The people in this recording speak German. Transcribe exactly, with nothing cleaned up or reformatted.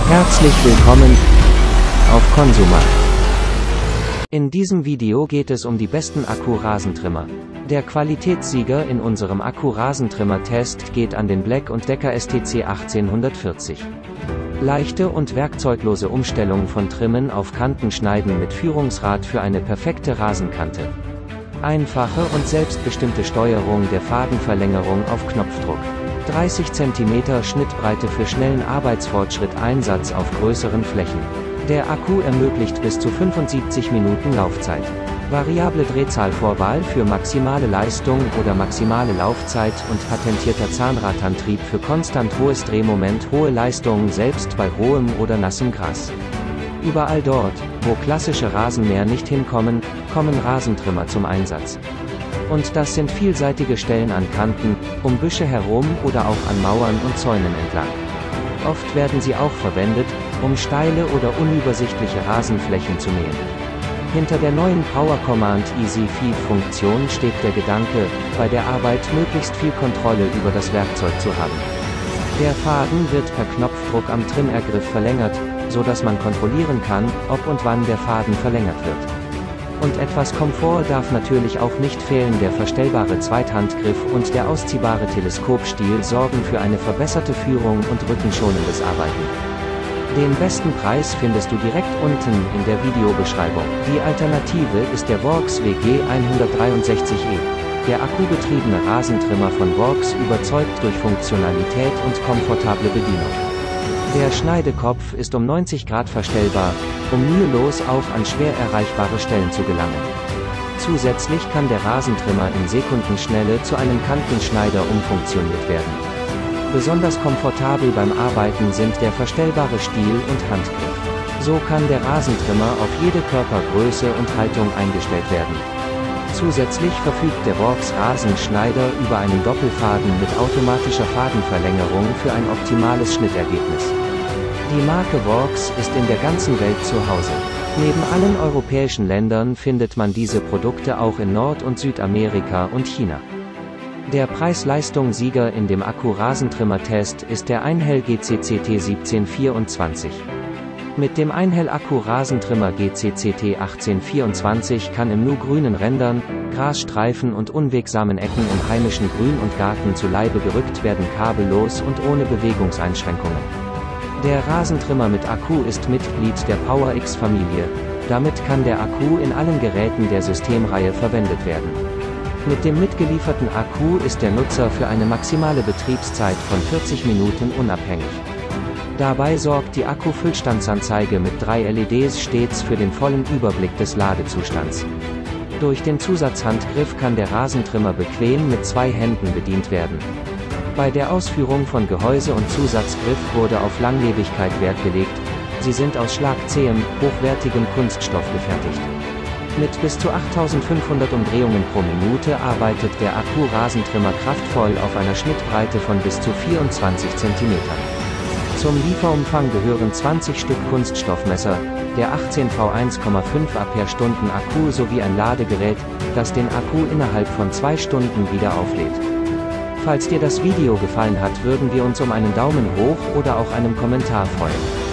Herzlich willkommen auf Consumer. In diesem Video geht es um die besten Akku-Rasentrimmer. Der Qualitätssieger in unserem Akku-Rasentrimmer-Test geht an den Black und Decker S T C achtzehnhundertvierzig. Leichte und werkzeuglose Umstellung von Trimmen auf Kantenschneiden mit Führungsrad für eine perfekte Rasenkante. Einfache und selbstbestimmte Steuerung der Fadenverlängerung auf Knopfdruck. dreißig Zentimeter Schnittbreite für schnellen Arbeitsfortschritt, Einsatz auf größeren Flächen. Der Akku ermöglicht bis zu fünfundsiebzig Minuten Laufzeit. Variable Drehzahlvorwahl für maximale Leistung oder maximale Laufzeit und patentierter Zahnradantrieb für konstant hohes Drehmoment, hohe Leistung selbst bei hohem oder nassem Gras. Überall dort, wo klassische Rasenmäher nicht hinkommen, kommen Rasentrimmer zum Einsatz. Und das sind vielseitige Stellen an Kanten, um Büsche herum oder auch an Mauern und Zäunen entlang. Oft werden sie auch verwendet, um steile oder unübersichtliche Rasenflächen zu mähen. Hinter der neuen Power Command Easy Feed Funktion steht der Gedanke, bei der Arbeit möglichst viel Kontrolle über das Werkzeug zu haben. Der Faden wird per Knopfdruck am Trimmergriff verlängert, so dass man kontrollieren kann, ob und wann der Faden verlängert wird. Und etwas Komfort darf natürlich auch nicht fehlen. Der verstellbare Zweithandgriff und der ausziehbare Teleskopstiel sorgen für eine verbesserte Führung und rückenschonendes Arbeiten. Den besten Preis findest du direkt unten in der Videobeschreibung. Die Alternative ist der Works W G hundertdreiundsechzig E. Der akkubetriebene Rasentrimmer von Works überzeugt durch Funktionalität und komfortable Bedienung. Der Schneidekopf ist um neunzig Grad verstellbar, um mühelos auch an schwer erreichbare Stellen zu gelangen. Zusätzlich kann der Rasentrimmer in Sekundenschnelle zu einem Kantenschneider umfunktioniert werden. Besonders komfortabel beim Arbeiten sind der verstellbare Stiel und Handgriff. So kann der Rasentrimmer auf jede Körpergröße und Haltung eingestellt werden. Zusätzlich verfügt der Works Rasenschneider über einen Doppelfaden mit automatischer Fadenverlängerung für ein optimales Schnittergebnis. Die Marke Works ist in der ganzen Welt zu Hause. Neben allen europäischen Ländern findet man diese Produkte auch in Nord- und Südamerika und China. Der Preis-Leistung-Sieger in dem Akku-Rasentrimmer-Test ist der Einhell G C C T siebzehnhundertvierundzwanzig. Mit dem Einhell Akku-Rasentrimmer G C C T achtzehnhundertvierundzwanzig kann im Nu grünen Rändern, Grasstreifen und unwegsamen Ecken im heimischen Grün und Garten zu Leibe gerückt werden, kabellos und ohne Bewegungseinschränkungen. Der Rasentrimmer mit Akku ist Mitglied der Power X-Familie, damit kann der Akku in allen Geräten der Systemreihe verwendet werden. Mit dem mitgelieferten Akku ist der Nutzer für eine maximale Betriebszeit von vierzig Minuten unabhängig. Dabei sorgt die Akku-Füllstandsanzeige mit drei L E Ds stets für den vollen Überblick des Ladezustands. Durch den Zusatzhandgriff kann der Rasentrimmer bequem mit zwei Händen bedient werden. Bei der Ausführung von Gehäuse und Zusatzgriff wurde auf Langlebigkeit Wert gelegt, sie sind aus schlagzähem, hochwertigem Kunststoff gefertigt. Mit bis zu achttausendfünfhundert Umdrehungen pro Minute arbeitet der Akku-Rasentrimmer kraftvoll auf einer Schnittbreite von bis zu vierundzwanzig Zentimetern. Zum Lieferumfang gehören zwanzig Stück Kunststoffmesser, der achtzehn Volt eins Komma fünf Ampere-Stunden Akku sowie ein Ladegerät, das den Akku innerhalb von zwei Stunden wieder auflädt. Falls dir das Video gefallen hat, würden wir uns um einen Daumen hoch oder auch einen Kommentar freuen.